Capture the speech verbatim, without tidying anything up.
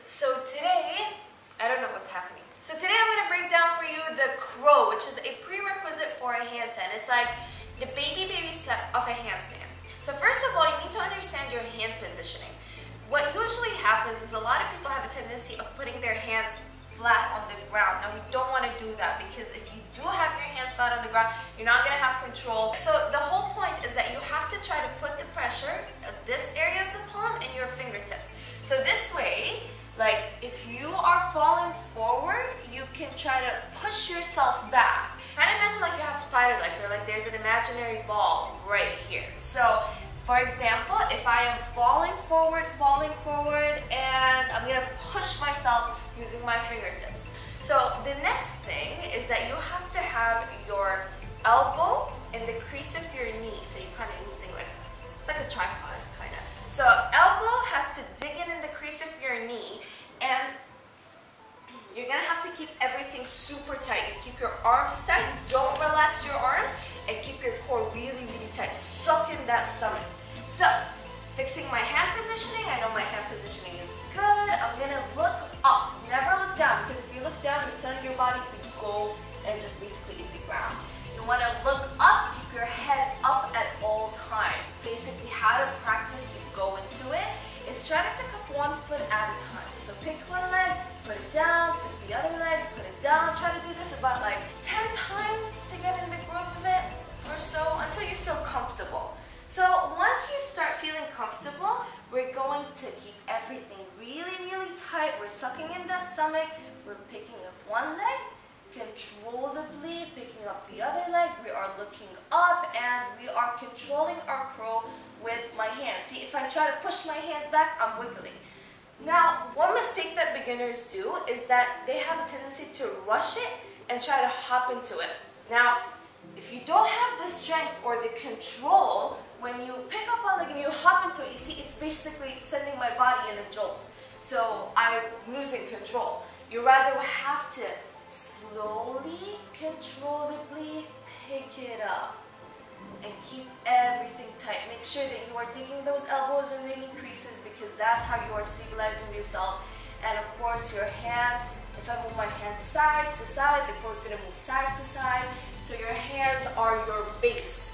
So today, I don't know what's happening. So today I'm going to break down for you the crow, which is a prerequisite for a handstand. It's like the baby baby step of a handstand. So first of all, you need to understand your hand positioning. What usually happens is a lot of people have a tendency of putting their hands flat on the ground. Now we don't want to do that, because if you do have your hands flat on the ground, you're not going to have control. So the whole point is that you have to try to put the pressure at this area of the palm and your fingertips. So this way, like if you are falling forward, you can try to push yourself back. Kind of imagine like you have spider legs, or like there's an imaginary ball right here. So for example, if I am falling forward, falling forward, and I'm going to push myself using my fingertips. So the next thing is that you have to have your elbow in the crease of your knee. So you're kind of using like, it's like a tripod kind of. So elbow has to dig in in the crease of your knee, and you're going to have to keep everything super tight. You keep your arms tight, don't relax your arms, and keep your core really, really tight. Suck in that stomach. So, fixing my hand positioning, I know my hand positioning is good. I'm going to look up, never look down, because if you look down, you're telling your body to go and just basically eat the ground. You want to look up, keep your head up at all times. Basically, how to practice to go into it is try to pick up one foot at a time. So pick one leg, put it down, pick the other leg, put it down. Try to do this about like ten times to get in the groove of it or so until you feel comfortable. So once you start feeling comfortable, we're going to keep everything really, really tight. We're sucking in that stomach. We're picking up one leg, controllably picking up the other leg. We are looking up, and we are controlling our crow with my hands. See, if I try to push my hands back, I'm wiggling. Now, one mistake that beginners do is that they have a tendency to rush it and try to hop into it. Now, if you don't have the strength or the control, when you pick up one leg and you hop into it, you see it's basically sending my body in a jolt. So I'm losing control. You rather have to slowly, controllably pick it up and keep everything tight. Make sure that you are digging those elbows in the knee creases, because that's how you are stabilizing yourself. And of course your hand, if I move my hand side to side, the crow is going to move side to side. So your hands are your base.